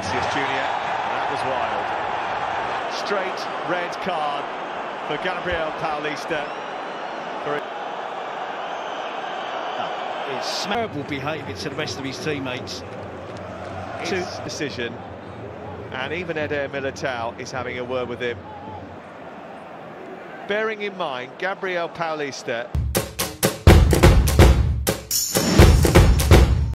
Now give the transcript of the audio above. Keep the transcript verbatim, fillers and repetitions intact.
Vinicius Junior And that was wild. Straight red card for Gabriel Paulista. For oh, it's terrible behaviour to the rest of his teammates. his decision, and even Eder Militao is having a word with him. Bearing in mind, Gabriel Paulista